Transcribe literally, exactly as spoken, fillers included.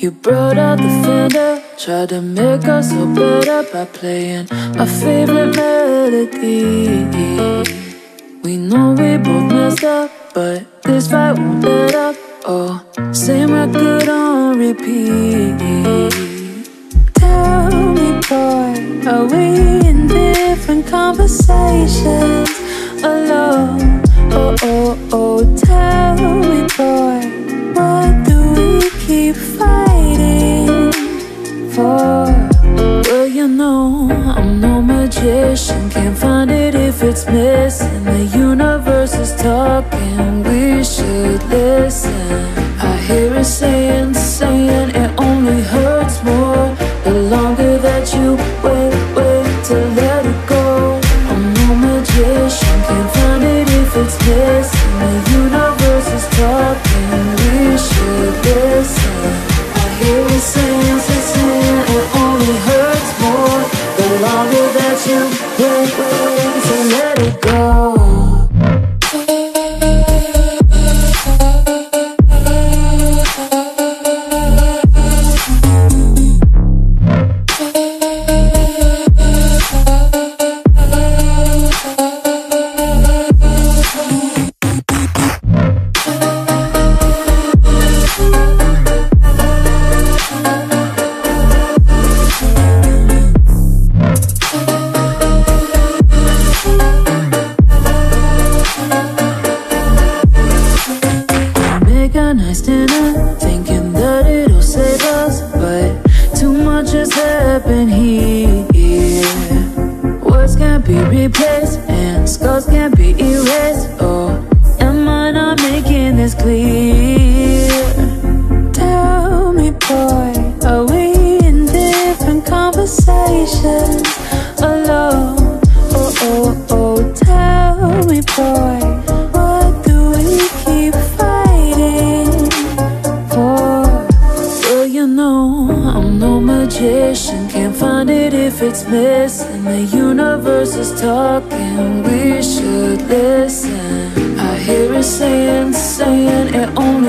You brought out the fender, tried to make us all better by playing our favorite melody. We know we both messed up, but this fight won't let up. Oh, same record on repeat. Tell me, boy, are we in different conversations alone? Oh, oh, oh, tell me, boy, what do we keep fighting for? Well, you know, I'm no magician, can't find it if it's missing. The universe is talking, we should listen. I hear it saying, saying it only hurts more the longer that you wait, wait to let it go. I'm no magician, can't find it if it's missing. The universe is talking, we should listen. I hear it saying, saying it only hurts more the longer that you wait, wait to let it go. Nice dinner, thinking that it'll save us, but too much has happened here. Words can't be replaced and scars can't be erased. Oh, am I not making this clear? Tell me, boy, are we in different conversations alone? Oh, oh, oh, tell me, boy, what do we keep fighting for? Well, you know, I'm no magician, can't find it if it's missing. The universe is talking, we should listen. I hear it saying, saying it only